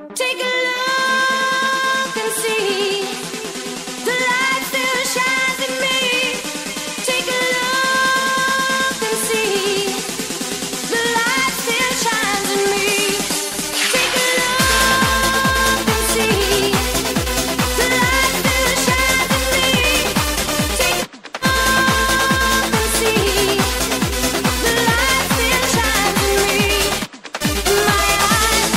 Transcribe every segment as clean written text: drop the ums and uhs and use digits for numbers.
Take a look and see the light still shines in me. Take a look and see the light still shines in me. Take a look and see the light still shines in me. Take a look and see the light still shines in me. In my eyes.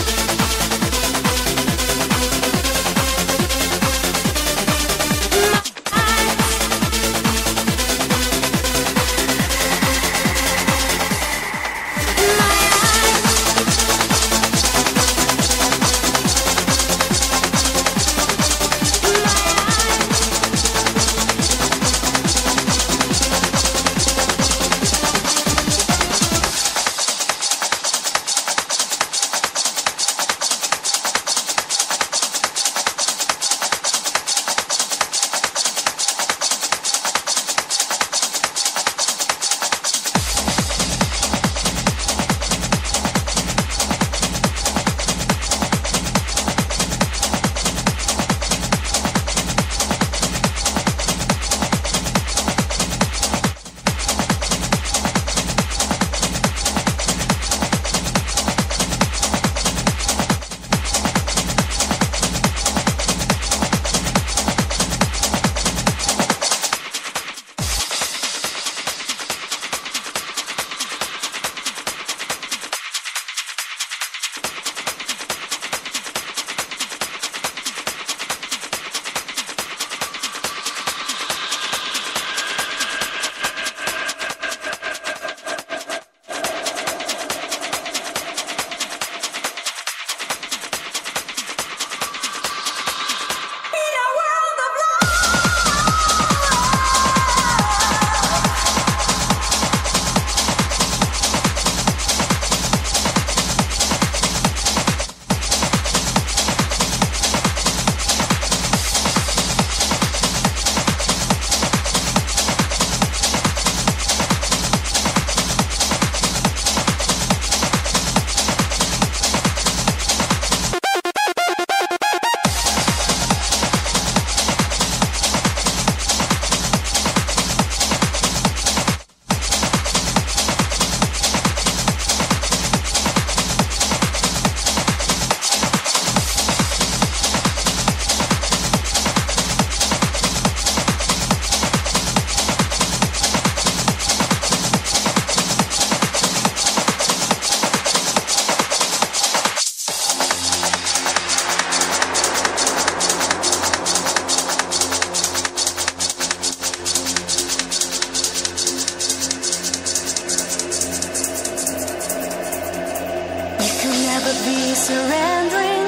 Be surrendering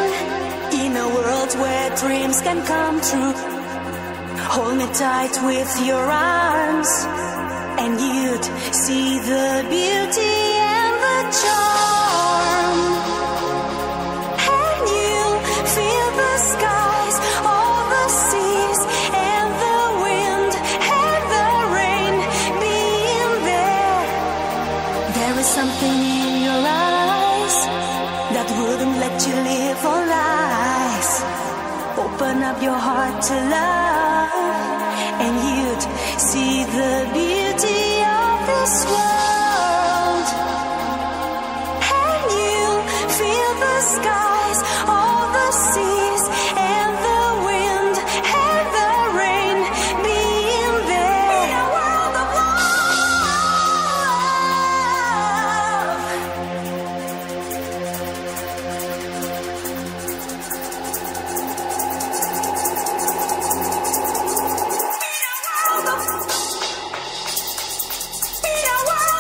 in a world where dreams can come true. Hold me tight with your arms, and you'd see the beauty and the charm. And you'll feel the skies, all the seas, and the wind and the rain being there. There is something in your eyes that wouldn't let you live all lies. Open up your heart to love, and you'd see the beauty of this world. And you'll feel the skies, all the seas, and the wind and the rain being there. In a world of love. In a world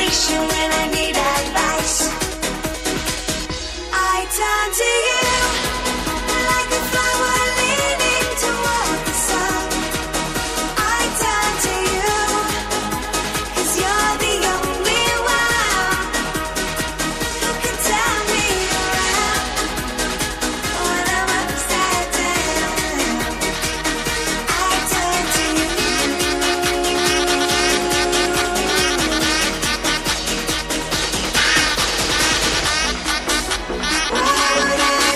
inspiration when I need advice. I turn to you like a flower leaning toward the sun. I turn to you 'cause you're the only one who can turn me around when I'm upside down. I turn to you. Why would I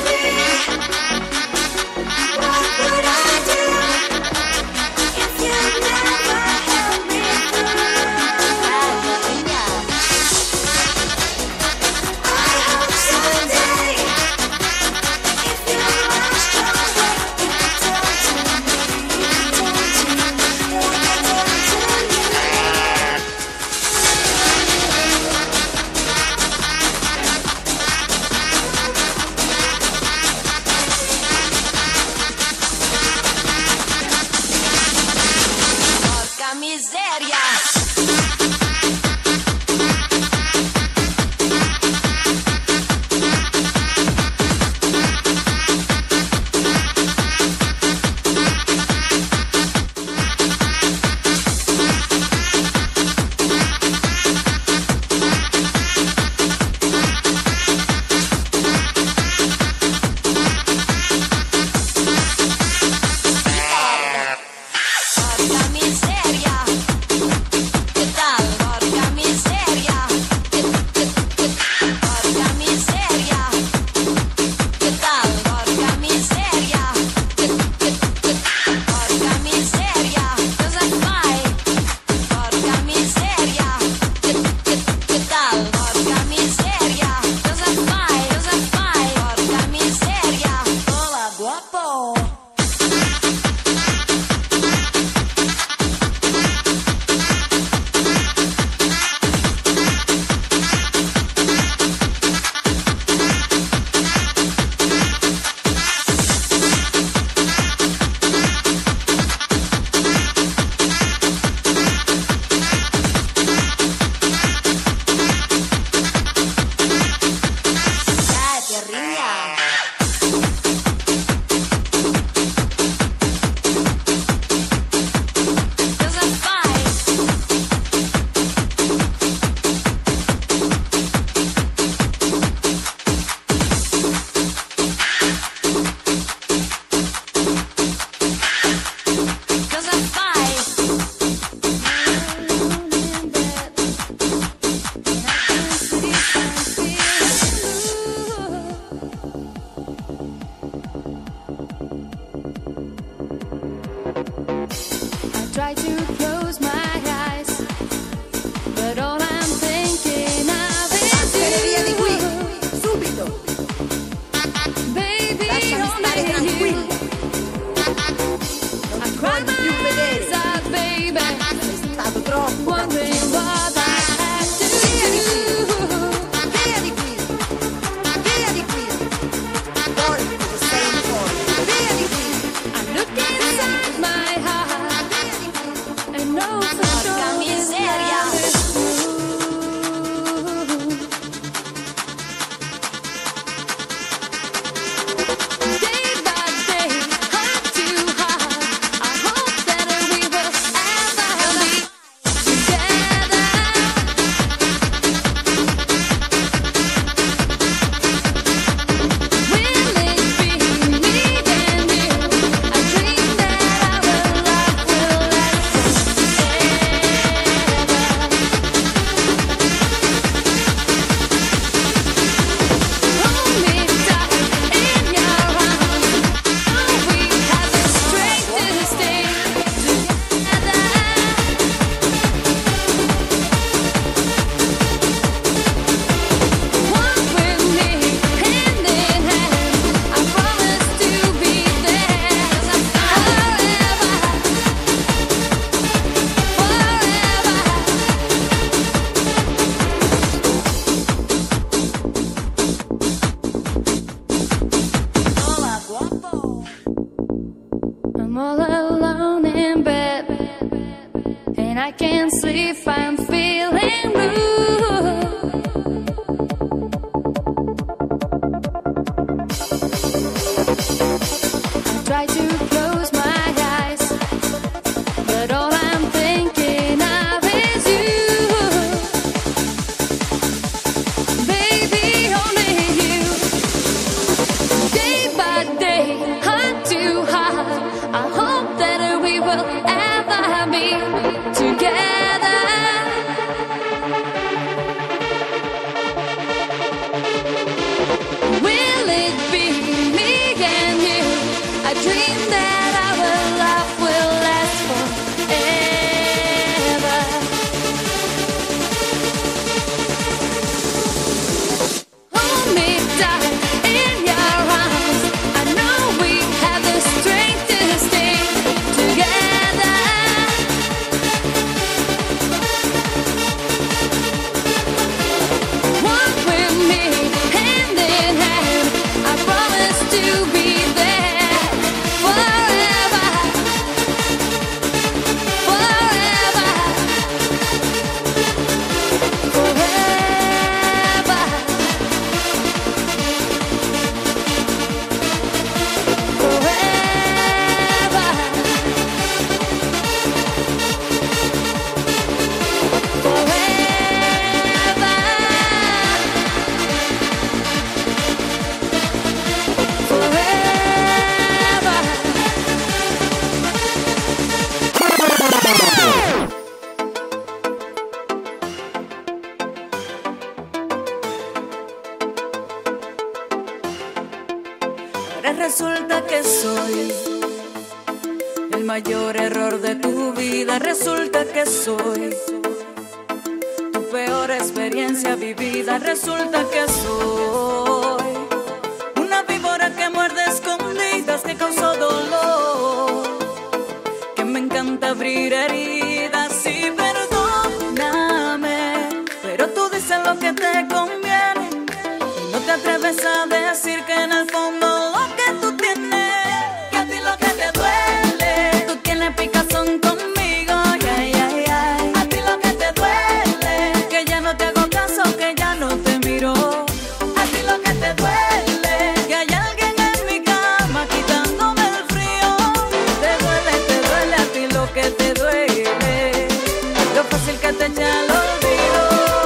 Ahora resulta que soy el mayor error de tu vida. Resulta que soy tu peor experiencia vivida. Resulta que soy una víbora que muerde escondidas, que causó dolor, que me encanta abrir heridas. Sí, perdóname, pero tú dices lo que te conviene y no te atreves a decir que en el fondo lo que tú tienes, que a ti lo que te duele, tú tienes picazón conmigo, ay, ay, ay. A ti lo que te duele, que ya no te hago caso, que ya no te miro. A ti lo que te duele, que hay alguien en mi cama quitándome el frío. Te duele a ti lo que te duele, lo fácil que te echa al olvido,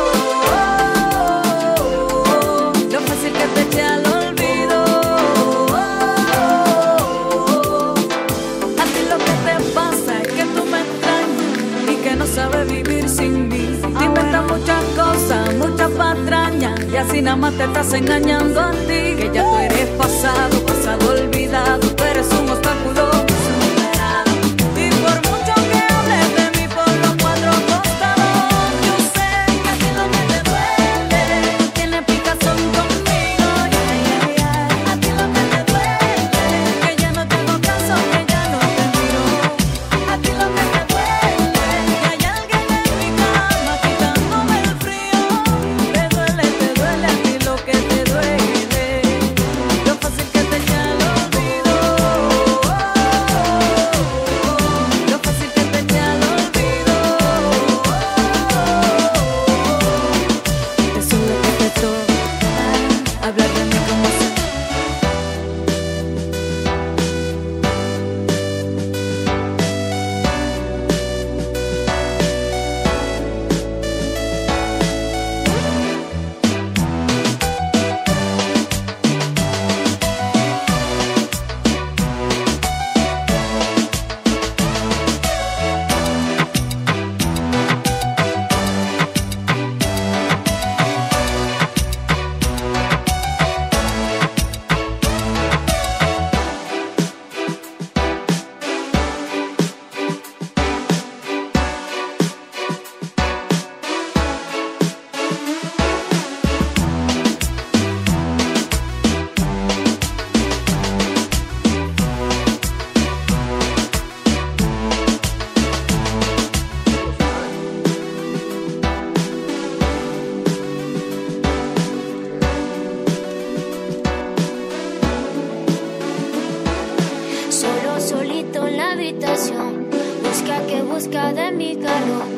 lo fácil que te echa al olvido. A ti lo que te pasa es que tú me extrañas y que no sabes vivir sin mí. Te inventas muchas cosas, muchas patrañas, y así nada más te estás engañando a ti. Que ya tú eres pasado, pasado olvidado, tú eres un obstáculo superado. Y por mucho que hables de mí por los cuatro costados, yo sé que a ti lo que te duele, tú tienes picazón conmigo, ay, ay, ay. A ti lo que te duele, que ya no te hago caso, que ya no te miro. A ti lo que te duele, que hay alguien en mi cama quitándome el frío. Te duele a ti lo que te duele, lo fácil que te echa al olvido, lo fácil que te echa al olvido. Eso es lo que te toca, hablar de mí como si. Solo solito en la habitación, busca que busca de mi carro.